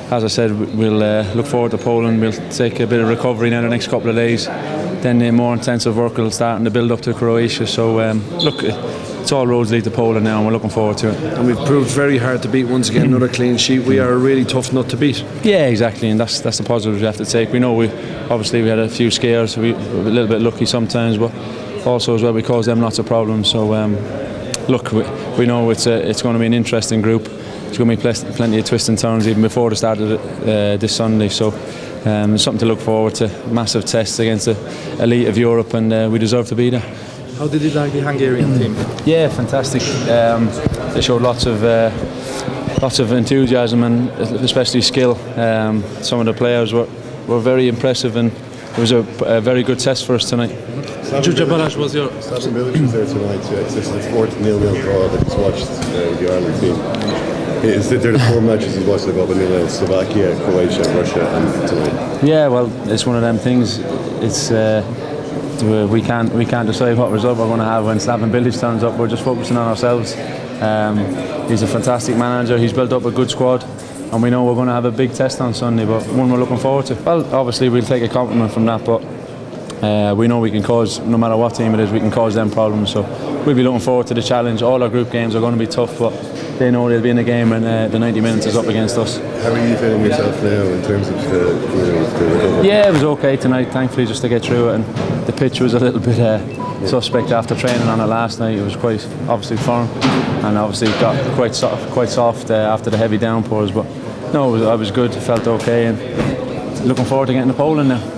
as I said, we'll look forward to Poland. We'll take a bit of recovery now the next couple of days. Then more intensive work will start in the build up to Croatia. So look, it's all roads lead to Poland now, and we're looking forward to it. And we've proved very hard to beat once again. Another clean sheet. We are a really tough nut to beat. Yeah, exactly, and that's the positives we have to take. We know we had a few scares. We were a little bit lucky sometimes, but also as well we caused them lots of problems. So look, we know it's going to be an interesting group. There's going to be plenty of twists and turns even before the start of this Sunday. So it's something to look forward to. Massive tests against the elite of Europe, and we deserve to be there. How did you like the Hungarian team? Yeah, fantastic. They showed lots of enthusiasm and especially skill. Some of the players were very impressive, and it was a very good test for us tonight. Judge Balázs was your... Slaven Bilic was there tonight. This is the fourth 0-0 draw that he's watched the Ireland team. They're the four matches he's watched, like Albania, Slovakia, Croatia, Russia, and tonight. Yeah, well, it's one of them things. It's we can't decide what result we're going to have when Slaven Bilic turns up. We're just focusing on ourselves. He's a fantastic manager. He's built up a good squad, and we know we're going to have a big test on Sunday, but one we're looking forward to. Well, obviously we'll take a compliment from that, but we know we can cause, no matter what team it is, we can cause them problems. So we'll be looking forward to the challenge. All our group games are going to be tough, but they know they'll be in the game when the 90 minutes is up against us. How are you feeling yourself now in terms of the recovery? Yeah, it was okay tonight, thankfully, just to get through it. And the pitch was a little bit suspect after training on it last night. It was quite obviously firm, and obviously got quite soft after the heavy downpours. But no, I was good, felt okay, and looking forward to getting to Poland now.